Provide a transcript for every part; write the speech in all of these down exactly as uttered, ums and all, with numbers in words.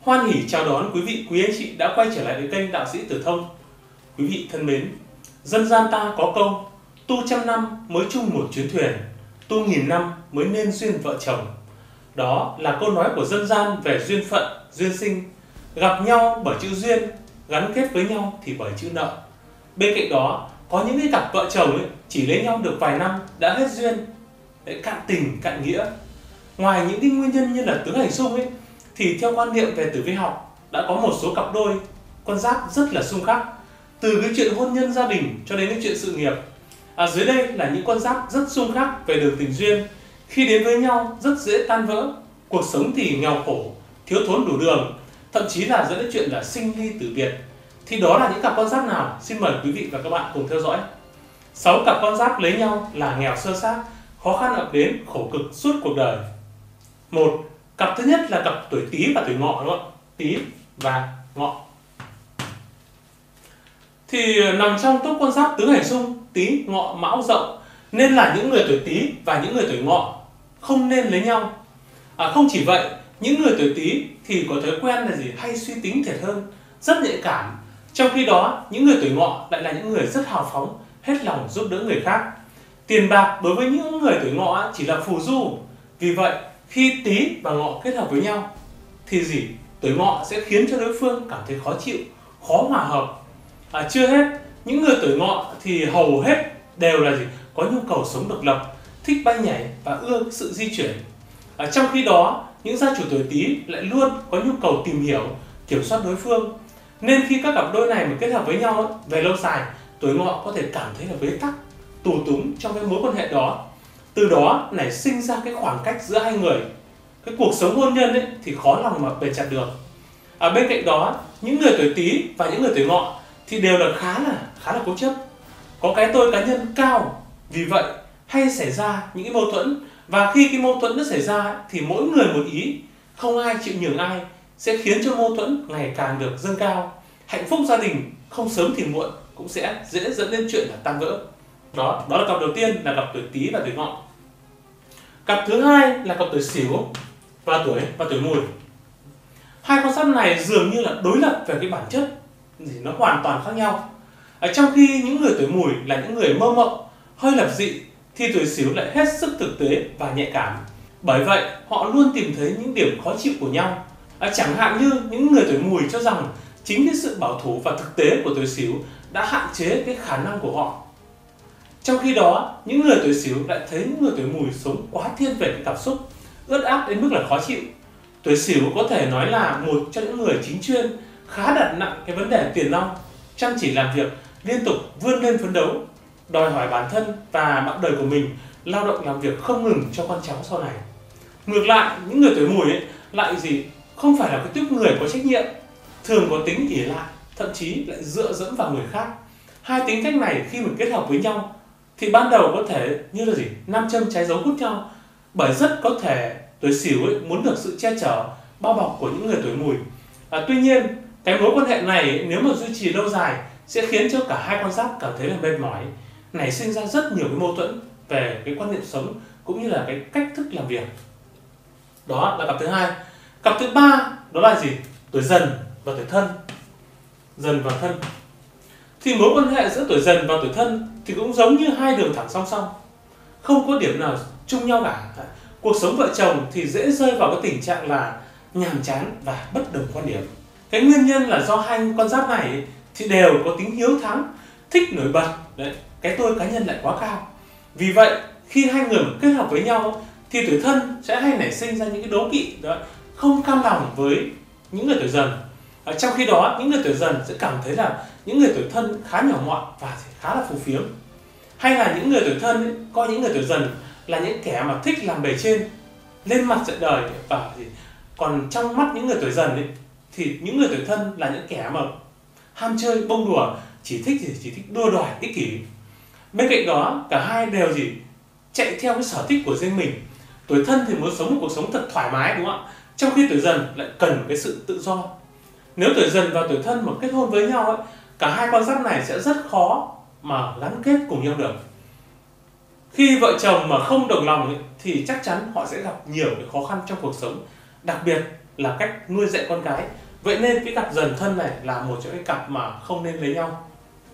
Hoan hỉ chào đón quý vị, quý anh chị đã quay trở lại với kênh Đạo sĩ Tử Thông. Quý vị thân mến, dân gian ta có câu tu trăm năm mới chung một chuyến thuyền, tu nghìn năm mới nên duyên vợ chồng. Đó là câu nói của dân gian về duyên phận, duyên sinh, gặp nhau bởi chữ duyên, gắn kết với nhau thì bởi chữ nợ. Bên cạnh đó, có những cái cặp vợ chồng ấy, chỉ lấy nhau được vài năm đã hết duyên, để cạn tình, cạn nghĩa. Ngoài những cái nguyên nhân như là tứ hành xung ấy, thì theo quan niệm về tử vi học đã có một số cặp đôi con giáp rất là xung khắc, từ cái chuyện hôn nhân gia đình cho đến cái chuyện sự nghiệp. À, dưới đây là những con giáp rất xung khắc về đường tình duyên, khi đến với nhau rất dễ tan vỡ, cuộc sống thì nghèo khổ, thiếu thốn đủ đường, thậm chí là dẫn đến chuyện là sinh ly tử biệt. Thì đó là những cặp con giáp nào? Xin mời quý vị và các bạn cùng theo dõi. Sáu cặp con giáp lấy nhau là nghèo sơ sát, khó khăn ập đến, khổ cực suốt cuộc đời. Một, cặp thứ nhất là cặp tuổi Tý và tuổi Ngọ, đúng không? Tý và Ngọ. Thì nằm trong top con giáp tứ hành xung Tý, Ngọ, Mão, Dậu, nên là những người tuổi Tý và những người tuổi Ngọ không nên lấy nhau. À, không chỉ vậy, những người tuổi Tý thì có thói quen là gì? Hay suy tính thiệt hơn, rất nhạy cảm. Trong khi đó, những người tuổi Ngọ lại là những người rất hào phóng, hết lòng giúp đỡ người khác. Tiền bạc đối với những người tuổi Ngọ chỉ là phù du. Vì vậy, khi Tý và Ngọ kết hợp với nhau thì gì? Tuổi Ngọ sẽ khiến cho đối phương cảm thấy khó chịu, khó hòa hợp. À, chưa hết, những người tuổi Ngọ thì hầu hết đều là gì? Có nhu cầu sống độc lập, thích bay nhảy và ưa sự di chuyển. À, trong khi đó, những gia chủ tuổi Tý lại luôn có nhu cầu tìm hiểu, kiểm soát đối phương. Nên khi các cặp đôi này mà kết hợp với nhau về lâu dài, tuổi Ngọ có thể cảm thấy là bế tắc, tù túng trong cái mối quan hệ đó. Từ đó nảy sinh ra cái khoảng cách giữa hai người. Cái cuộc sống hôn nhân ấy thì khó lòng mà bền chặt được. À, bên cạnh đó, những người tuổi Tý và những người tuổi Ngọ thì đều là khá là khá là cố chấp, có cái tôi cá nhân cao. Vì vậy hay xảy ra những cái mâu thuẫn, và khi cái mâu thuẫn nó xảy ra thì mỗi người một ý, không ai chịu nhường ai, sẽ khiến cho mâu thuẫn ngày càng được dâng cao. Hạnh phúc gia đình không sớm thì muộn cũng sẽ dễ dẫn đến chuyện là tan vỡ. Đó, đó là cặp đầu tiên là cặp tuổi Tý và tuổi Ngọ. Cặp thứ hai là cặp tuổi Sửu và tuổi và tuổi Mùi. Hai con giáp này dường như là đối lập về cái bản chất, thì nó hoàn toàn khác nhau. Ở trong khi những người tuổi Mùi là những người mơ mộng, hơi lập dị, thì tuổi Sửu lại hết sức thực tế và nhạy cảm. Bởi vậy họ luôn tìm thấy những điểm khó chịu của nhau. À, chẳng hạn như những người tuổi Mùi cho rằng chính cái sự bảo thủ và thực tế của tuổi Sửu đã hạn chế cái khả năng của họ. Trong khi đó, những người tuổi Sửu lại thấy những người tuổi Mùi sống quá thiên về cái cảm xúc, ướt át đến mức là khó chịu. Tuổi Sửu có thể nói là một trong những người chính chuyên, khá đặt nặng cái vấn đề tiền nong, chăm chỉ làm việc, liên tục vươn lên phấn đấu, đòi hỏi bản thân và bạn đời của mình lao động làm việc không ngừng cho con cháu sau này. Ngược lại, những người tuổi Mùi ấy, lại gì? Không phải là cái tuýp người có trách nhiệm, thường có tính ỷ lại, thậm chí lại dựa dẫm vào người khác. Hai tính cách này khi mà kết hợp với nhau thì ban đầu có thể như là gì? Nam châm trái dấu hút nhau, bởi rất có thể tuổi Sửu ấy muốn được sự che chở, bao bọc của những người tuổi Mùi. À, tuy nhiên, cái mối quan hệ này nếu mà duy trì lâu dài sẽ khiến cho cả hai con giáp cảm thấy là mệt mỏi, nảy sinh ra rất nhiều cái mâu thuẫn về cái quan niệm sống cũng như là cái cách thức làm việc. Đó là cặp thứ hai. Cặp thứ ba đó là gì? Tuổi Dần và tuổi Thân. Dần và Thân. Thì mối quan hệ giữa tuổi Dần và tuổi Thân thì cũng giống như hai đường thẳng song song, không có điểm nào chung nhau cả. Cuộc sống vợ chồng thì dễ rơi vào cái tình trạng là nhàm chán và bất đồng quan điểm. Cái nguyên nhân là do hai con giáp này thì đều có tính hiếu thắng, thích nổi bật. Đấy, cái tôi cá nhân lại quá cao. Vì vậy khi hai người kết hợp với nhau thì tuổi Thân sẽ hay nảy sinh ra những cái đố kỵ đó, không cam lòng với những người tuổi Dần. À, trong khi đó những người tuổi Dần sẽ cảm thấy là những người tuổi Thân khá nhỏ mọn và khá là phù phiếm. Hay là những người tuổi Thân ấy, coi những người tuổi Dần là những kẻ mà thích làm bề trên, lên mặt dạy đời. Và còn trong mắt những người tuổi Dần ấy, thì những người tuổi Thân là những kẻ mà ham chơi bông đùa, chỉ thích gì chỉ thích đua đòi ích kỷ. Bên cạnh đó cả hai đều gì chạy theo cái sở thích của riêng mình. Tuổi Thân thì muốn sống một cuộc sống thật thoải mái, đúng không ạ? Trong khi tuổi Dần lại cần cái sự tự do. Nếu tuổi Dần và tuổi Thân mà kết hôn với nhau ấy, cả hai con giáp này sẽ rất khó mà gắn kết cùng nhau được. Khi vợ chồng mà không đồng lòng ấy, thì chắc chắn họ sẽ gặp nhiều cái khó khăn trong cuộc sống, đặc biệt là cách nuôi dạy con cái. Vậy nên cái cặp dần thân này là một trong những cặp mà không nên lấy nhau.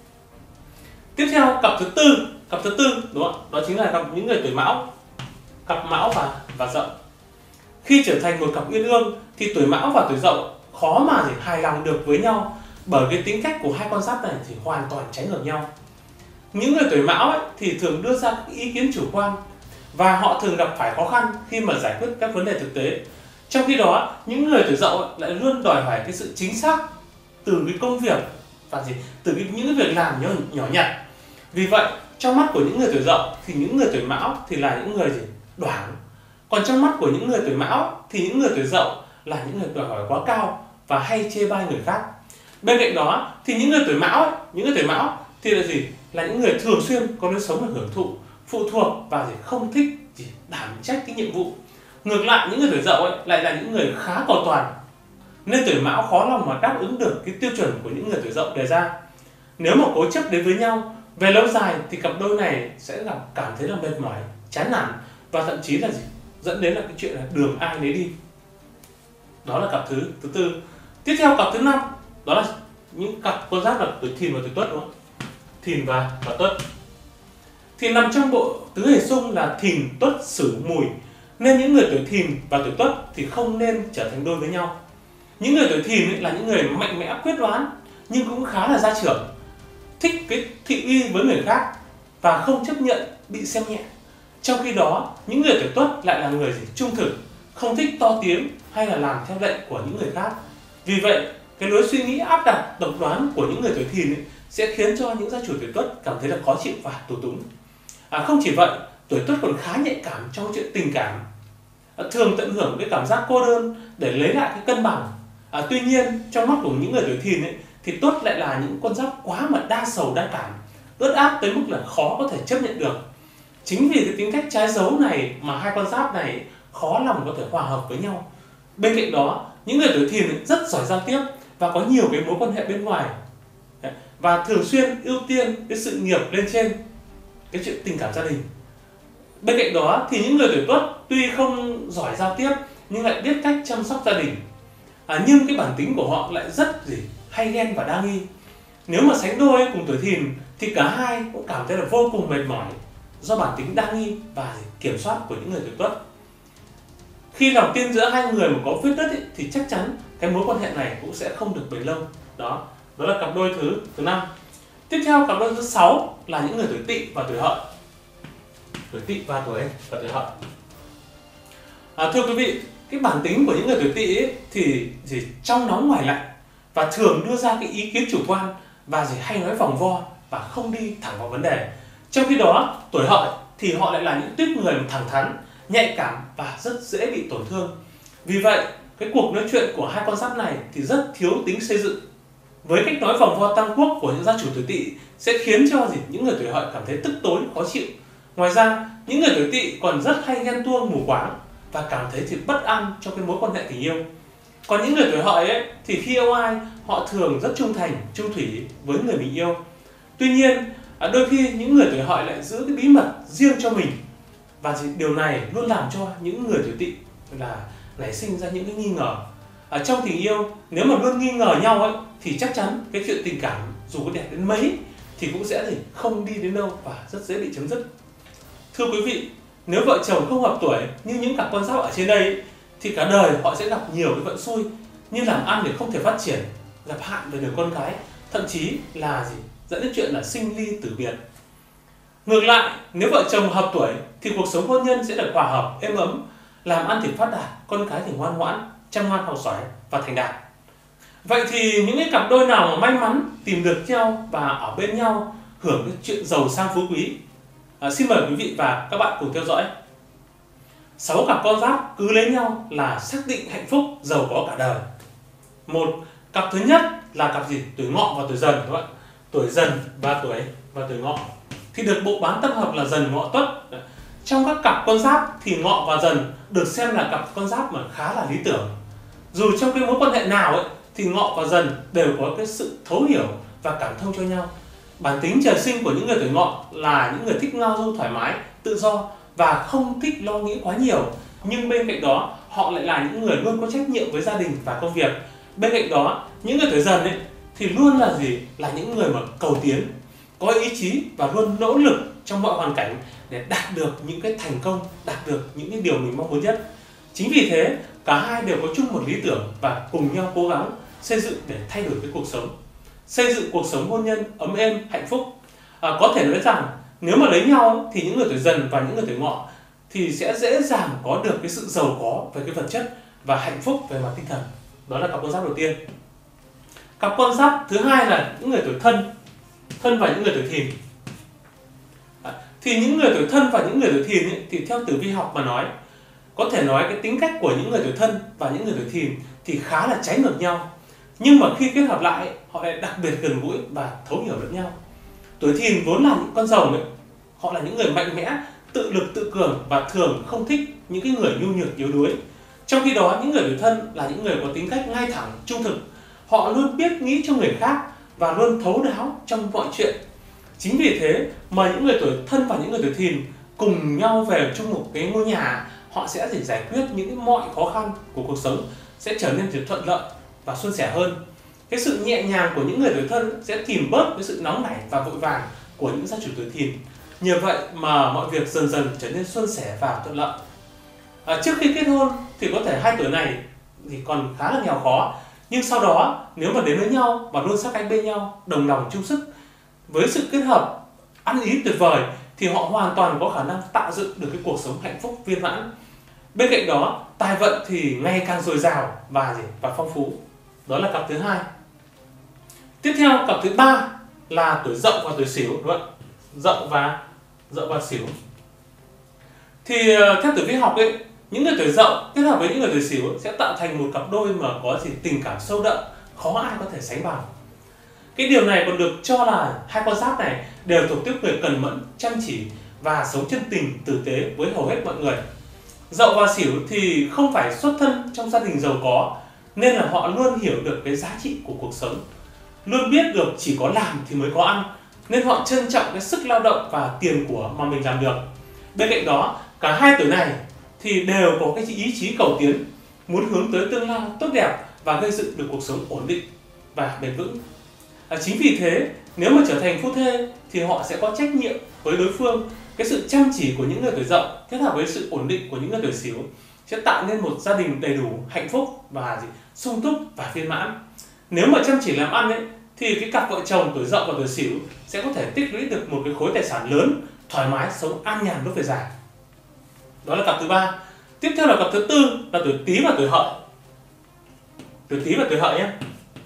Tiếp theo cặp thứ tư, cặp thứ tư đúng không? Đó chính là cặp những người tuổi Mão, cặp Mão và và Dậu. Khi trở thành một cặp uyên ương thì tuổi Mão và tuổi Dậu khó mà để hài lòng được với nhau, bởi cái tính cách của hai con giáp này thì hoàn toàn trái ngược nhau. Những người tuổi Mão ấy, thì thường đưa ra các ý kiến chủ quan và họ thường gặp phải khó khăn khi mà giải quyết các vấn đề thực tế. Trong khi đó, những người tuổi Dậu ấy, lại luôn đòi hỏi cái sự chính xác từ cái công việc và gì từ cái, những cái việc làm nhỏ, nhỏ nhặt. Vì vậy, trong mắt của những người tuổi Dậu thì những người tuổi Mão thì là những người gì đoảng. Còn trong mắt của những người tuổi Mão thì những người tuổi Dậu là những người đòi hỏi quá cao và hay chê bai người khác. Bên cạnh đó thì những người tuổi Mão ấy, những người tuổi Mão thì là gì? Là những người thường xuyên có lối sống là hưởng thụ, phụ thuộc và gì không thích gì đảm trách cái nhiệm vụ. Ngược lại những người tuổi Dậu ấy lại là những người khá cầu toàn. Nên tuổi Mão khó lòng mà đáp ứng được cái tiêu chuẩn của những người tuổi Dậu đề ra. Nếu mà cố chấp đến với nhau, về lâu dài thì cặp đôi này sẽ gặp cảm thấy là mệt mỏi, chán nản và thậm chí là gì? Dẫn đến là cái chuyện là đường ai nấy đi. Đó là cặp thứ thứ tư. Tiếp theo cặp thứ năm, đó là những cặp con giáp là tuổi Thìn và tuổi Tuất đúng không? Thìn và và Tuất. Thì nằm trong bộ tứ hệ xung là Thìn, Tuất, Sửu, Mùi, nên những người tuổi Thìn và tuổi Tuất thì không nên trở thành đôi với nhau. Những người tuổi Thìn ấy là những người mạnh mẽ quyết đoán nhưng cũng khá là gia trưởng, thích cái thị uy với người khác và không chấp nhận bị xem nhẹ. Trong khi đó, những người tuổi Tuất lại là người gì trung thực, không thích to tiếng hay là làm theo lệnh của những người khác. Vì vậy, cái lối suy nghĩ áp đặt, độc đoán của những người tuổi Thìn ấy sẽ khiến cho những gia chủ tuổi Tuất cảm thấy là khó chịu và tù túng. À, không chỉ vậy, tuổi Tuất còn khá nhạy cảm trong chuyện tình cảm, à, thường tận hưởng cái cảm giác cô đơn để lấy lại cái cân bằng. À, tuy nhiên, trong mắt của những người tuổi Thìn ấy, thì Tuất lại là những con giáp quá mà đa sầu đa cảm, ướt át tới mức là khó có thể chấp nhận được. Chính vì cái tính cách trái dấu này mà hai con giáp này khó lòng có thể hòa hợp với nhau. Bên cạnh đó, những người tuổi Thìn rất giỏi giao tiếp và có nhiều cái mối quan hệ bên ngoài và thường xuyên ưu tiên cái sự nghiệp lên trên cái chuyện tình cảm gia đình. Bên cạnh đó thì những người tuổi Tuất tuy không giỏi giao tiếp nhưng lại biết cách chăm sóc gia đình. À, nhưng cái bản tính của họ lại rất gì hay ghen và đa nghi. Nếu mà sánh đôi cùng tuổi Thìn thì cả hai cũng cảm thấy là vô cùng mệt mỏi do bản tính đa nghi và kiểm soát của những người tuổi Tuất. Khi lòng tin giữa hai người mà có vết nứt ấy, thì chắc chắn cái mối quan hệ này cũng sẽ không được bền lâu. Đó, đó là cặp đôi thứ thứ năm. Tiếp theo cặp đôi thứ sáu là những người tuổi Tỵ và tuổi Hợi. Tuổi Tỵ và tuổi và tuổi Hợi. À, thưa quý vị, cái bản tính của những người tuổi Tỵ ấy thì gì trong nóng ngoài lạnh và thường đưa ra cái ý kiến chủ quan và gì hay nói vòng vo và không đi thẳng vào vấn đề. Trong khi đó, tuổi Hợi thì họ lại là những tuýp người thẳng thắn, nhạy cảm và rất dễ bị tổn thương. Vì vậy, cái cuộc nói chuyện của hai con giáp này thì rất thiếu tính xây dựng. Với cách nói vòng vo tam quốc của những gia chủ tuổi Tỵ sẽ khiến cho gì những người tuổi Hợi cảm thấy tức tối, khó chịu. Ngoài ra, những người tuổi Tỵ còn rất hay ghen tuông, mù quáng và cảm thấy thì bất an trong cái mối quan hệ tình yêu. Còn những người tuổi Hợi ấy thì khi yêu ai, họ thường rất trung thành, trung thủy với người mình yêu. Tuy nhiên, đôi khi những người tuổi Hợi lại giữ cái bí mật riêng cho mình và điều này luôn làm cho những người tuổi Tỵ là nảy sinh ra những cái nghi ngờ. Ở trong tình yêu, nếu mà luôn nghi ngờ nhau ấy thì chắc chắn cái chuyện tình cảm dù có đẹp đến mấy thì cũng sẽ thì không đi đến đâu và rất dễ bị chấm dứt. Thưa quý vị, nếu vợ chồng không hợp tuổi như những cặp con giáp ở trên đây thì cả đời họ sẽ gặp nhiều cái vận xui như làm ăn để không thể phát triển, gặp hạn về đời con cái, thậm chí là gì dẫn đến chuyện là sinh ly tử biệt. Ngược lại, nếu vợ chồng hợp tuổi thì cuộc sống hôn nhân sẽ được hòa hợp, êm ấm, làm ăn thì phát đạt, con cái thì ngoan ngoãn, chăm ngoan học giỏi và thành đạt. Vậy thì những cái cặp đôi nào mà may mắn tìm được nhau và ở bên nhau hưởng cái chuyện giàu sang phú quý? À, xin mời quý vị và các bạn cùng theo dõi. Sáu cặp con giáp cứ lấy nhau là xác định hạnh phúc giàu có cả đời. Một, cặp thứ nhất là cặp gì? Tuổi Ngọ và tuổi Dần các bạn. Tuổi Dần và tuổi và tuổi Ngọ thì được bộ bán tập hợp là Dần Ngọ Tuất. Trong các cặp con giáp thì Ngọ và Dần được xem là cặp con giáp mà khá là lý tưởng. Dù trong cái mối quan hệ nào ấy thì Ngọ và Dần đều có cái sự thấu hiểu và cảm thông cho nhau. Bản tính trời sinh của những người tuổi Ngọ là những người thích ngao du thoải mái, tự do và không thích lo nghĩ quá nhiều. Nhưng bên cạnh đó họ lại là những người luôn có trách nhiệm với gia đình và công việc. Bên cạnh đó, những người tuổi Dần ấy thì luôn là gì? Là những người mà cầu tiến, có ý chí và luôn nỗ lực trong mọi hoàn cảnh để đạt được những cái thành công, đạt được những cái điều mình mong muốn nhất. Chính vì thế, cả hai đều có chung một lý tưởng và cùng nhau cố gắng xây dựng để thay đổi cái cuộc sống, xây dựng cuộc sống hôn nhân ấm êm, hạnh phúc. À, có thể nói rằng nếu mà lấy nhau thì những người tuổi Dần và những người tuổi Ngọ thì sẽ dễ dàng có được cái sự giàu có về cái vật chất và hạnh phúc về mặt tinh thần. Đó là cặp con giáp đầu tiên. Cặp con giáp thứ hai là những người tuổi Thân, Thân và những người tuổi Thìn. À, thì những người tuổi Thân và những người tuổi Thìn ấy, thì theo tử vi học mà nói, có thể nói cái tính cách của những người tuổi Thân và những người tuổi Thìn thì khá là trái ngược nhau. Nhưng mà khi kết hợp lại, họ lại đặc biệt gần gũi và thấu hiểu lẫn nhau. Tuổi Thìn vốn là những con rồng ấy, họ là những người mạnh mẽ, tự lực tự cường và thường không thích những cái người nhu nhược yếu đuối. Trong khi đó, những người tuổi Thân là những người có tính cách ngay thẳng, trung thực. Họ luôn biết nghĩ cho người khác và luôn thấu đáo trong mọi chuyện. Chính vì thế mà những người tuổi Thân và những người tuổi Thìn cùng nhau về chung một cái ngôi nhà, họ sẽ để giải quyết những cái mọi khó khăn của cuộc sống sẽ trở nên thuận lợi và suôn sẻ hơn. Cái sự nhẹ nhàng của những người tuổi Thân sẽ kìm bớt cái sự nóng nảy và vội vàng của những gia chủ tuổi Thìn. Nhờ vậy mà mọi việc dần dần trở nên suôn sẻ và thuận lợi. À, trước khi kết hôn thì có thể hai tuổi này thì còn khá là nghèo khó, nhưng sau đó nếu mà đến với nhau và luôn sát cánh bên nhau, đồng lòng chung sức, với sự kết hợp ăn ý tuyệt vời thì họ hoàn toàn có khả năng tạo dựng được cái cuộc sống hạnh phúc viên mãn. Bên cạnh đó, tài vận thì ngày càng dồi dào và gì và phong phú. Đó là cặp thứ hai. Tiếp theo, cặp thứ ba là tuổi Dậu và tuổi Sửu, đúng không ạ? Dậu và Dậu và Sửu. Thì theo tử vi học ấy, những người tuổi Dậu kết hợp với những người tuổi Sửu sẽ tạo thành một cặp đôi mà có gì tình cảm sâu đậm, khó ai có thể sánh bằng. Cái điều này còn được cho là hai con giáp này đều thuộc tiếp người cần mẫn, chăm chỉ và sống chân tình, tử tế với hầu hết mọi người. Dậu và Sửu thì không phải xuất thân trong gia đình giàu có, nên là họ luôn hiểu được cái giá trị của cuộc sống, luôn biết được chỉ có làm thì mới có ăn, nên họ trân trọng cái sức lao động và tiền của mà mình làm được. Bên cạnh đó, cả hai tuổi này thì đều có cái ý chí cầu tiến, muốn hướng tới tương lai tốt đẹp và gây dựng được cuộc sống ổn định và bền vững. À, chính vì thế, nếu mà trở thành phu thê thì họ sẽ có trách nhiệm với đối phương. Cái sự chăm chỉ của những người tuổi Dậu kết hợp với sự ổn định của những người tuổi Sửu sẽ tạo nên một gia đình đầy đủ, hạnh phúc và gì, sung túc và viên mãn. Nếu mà chăm chỉ làm ăn ấy, thì cái cặp vợ chồng tuổi Dậu và tuổi Sửu sẽ có thể tích lũy được một cái khối tài sản lớn, thoải mái sống an nhàn lúc về già. Đó là cặp thứ ba. Tiếp theo là cặp thứ tư là tuổi Tý và tuổi Hợi. Tuổi Tý và tuổi Hợi nhé.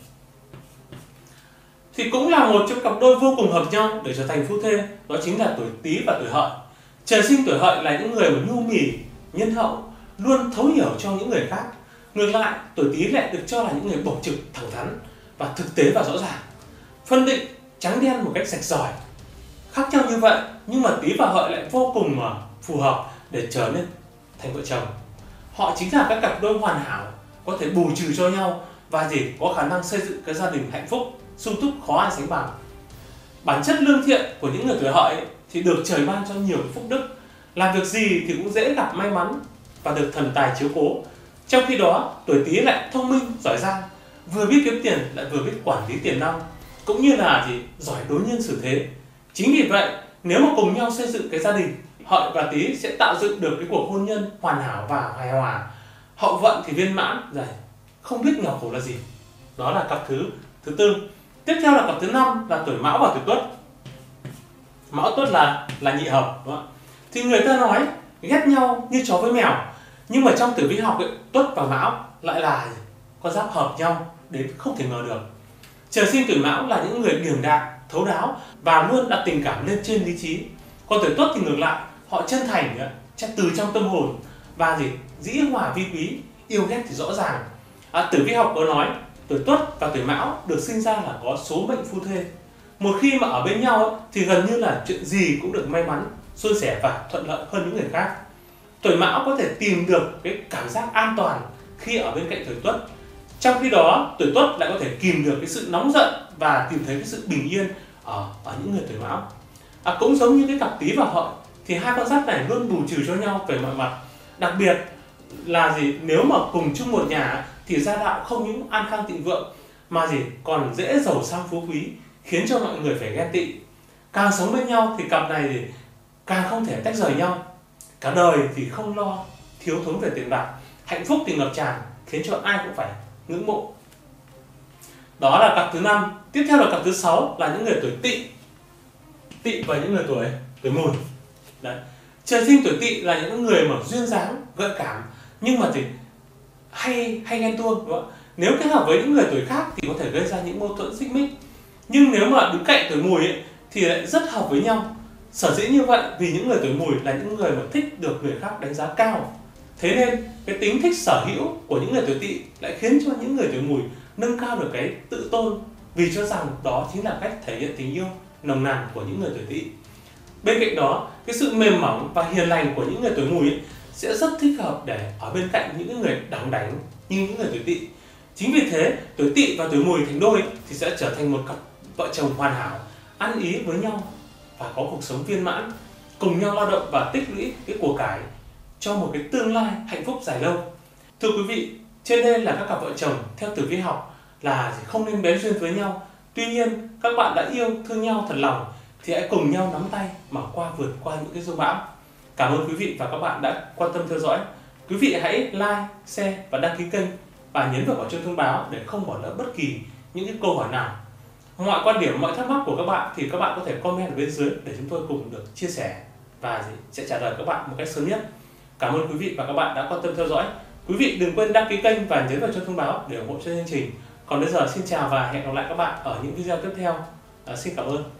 Thì cũng là một trong cặp đôi vô cùng hợp nhau để trở thành phu thê, đó chính là tuổi Tý và tuổi Hợi. Trời sinh tuổi Hợi là những người mà nhu mì, nhân hậu, luôn thấu hiểu cho những người khác. Ngược lại, tuổi Tý lại được cho là những người bộc trực, thẳng thắn và thực tế và rõ ràng, phân định trắng đen một cách rạch ròi. Khác nhau như vậy, nhưng mà Tý và Hợi lại vô cùng mà phù hợp để trở nên thành vợ chồng. Họ chính là các cặp đôi hoàn hảo, có thể bù trừ cho nhau và gì có khả năng xây dựng cái gia đình hạnh phúc, sung túc khó ai sánh bằng. Bản chất lương thiện của những người tuổi Hợi thì được trời ban cho nhiều phúc đức, làm việc gì thì cũng dễ gặp may mắn và được thần tài chiếu cố. Trong khi đó, tuổi Tý lại thông minh, giỏi giang, vừa biết kiếm tiền lại vừa biết quản lý tiền nong, cũng như là gì giỏi đối nhân xử thế. Chính vì vậy, nếu mà cùng nhau xây dựng cái gia đình, Hợi và Tý sẽ tạo dựng được cái cuộc hôn nhân hoàn hảo và hài hòa. Hậu vận thì viên mãn, rồi không biết nghèo khổ là gì. Đó là cặp thứ thứ tư. Tiếp theo là cặp thứ năm là tuổi Mão và tuổi Tuất. Mão Tuất là là nhị hợp, đúng không? Thì người ta nói ghét nhau như chó với mèo, nhưng mà trong tử vi học ấy, Tuất và Mão lại là con giáp hợp nhau đến không thể ngờ được. Trời sinh tuổi Mão là những người điềm đạm, thấu đáo và luôn đặt tình cảm lên trên lý trí. Còn tuổi Tuất thì ngược lại, họ chân thành, từ trong tâm hồn và gì dĩ hòa vi quý, yêu ghét thì rõ ràng. À, tử vi học có nói tuổi Tuất và tuổi Mão được sinh ra là có số mệnh phu thê. Một khi mà ở bên nhau thì gần như là chuyện gì cũng được may mắn, suôn sẻ và thuận lợi hơn những người khác. Tuổi Mão có thể tìm được cái cảm giác an toàn khi ở bên cạnh tuổi Tuất. Trong khi đó, tuổi Tuất lại có thể kìm được cái sự nóng giận và tìm thấy cái sự bình yên ở, ở những người tuổi Mão. À, cũng giống như cái cặp Tý và Hợi thì hai con giáp này luôn bù trừ cho nhau về mọi mặt. Đặc biệt là gì, nếu mà cùng chung một nhà thì gia đạo không những an khang thịnh vượng mà gì còn dễ giàu sang phú quý, khiến cho mọi người phải ghen tị. Càng sống bên nhau thì cặp này thì càng không thể tách rời nhau, cả đời thì không lo thiếu thốn về tiền bạc, hạnh phúc thì ngập tràn, khiến cho ai cũng phải ngưỡng mộ. Đó là cặp thứ năm. Tiếp theo là cặp thứ sáu là những người tuổi Tỵ. Tỵ và những người tuổi tuổi Mùi. Đấy. Trời sinh tuổi Tỵ là những người mà duyên dáng, gợi cảm, nhưng mà thì hay hay ghen tuông, đúng không? Nếu kết hợp với những người tuổi khác thì có thể gây ra những mâu thuẫn xích mích. Nhưng nếu mà đứng cạnh tuổi Mùi ấy, thì lại rất hợp với nhau. Sở dĩ như vậy vì những người tuổi Mùi là những người mà thích được người khác đánh giá cao. Thế nên cái tính thích sở hữu của những người tuổi Tỵ lại khiến cho những người tuổi Mùi nâng cao được cái tự tôn, vì cho rằng đó chính là cách thể hiện tình yêu nồng nàn của những người tuổi Tỵ. Bên cạnh đó, cái sự mềm mỏng và hiền lành của những người tuổi Mùi ấy sẽ rất thích hợp để ở bên cạnh những người đỏng đảnh như những người tuổi Tỵ. Chính vì thế, tuổi Tỵ và tuổi Mùi thành đôi thì sẽ trở thành một cặp vợ chồng hoàn hảo, ăn ý với nhau và có cuộc sống viên mãn, cùng nhau lao động và tích lũy cái của cải cho một cái tương lai hạnh phúc dài lâu. Thưa quý vị, trên đây là các cặp vợ chồng theo tử vi học là không nên bén duyên với nhau. Tuy nhiên, các bạn đã yêu thương nhau thật lòng thì hãy cùng nhau nắm tay mà qua vượt qua những cái giông bão. Cảm ơn quý vị và các bạn đã quan tâm theo dõi. Quý vị hãy like, share và đăng ký kênh và nhấn vào quả chuông thông báo để không bỏ lỡ bất kỳ những cái câu hỏi nào. Mọi quan điểm, mọi thắc mắc của các bạn thì các bạn có thể comment ở bên dưới để chúng tôi cùng được chia sẻ và sẽ trả lời các bạn một cách sớm nhất. Cảm ơn quý vị và các bạn đã quan tâm theo dõi. Quý vị đừng quên đăng ký kênh và nhấn vào chuông thông báo để ủng hộ cho chương trình. Còn bây giờ xin chào và hẹn gặp lại các bạn ở những video tiếp theo. À, xin cảm ơn.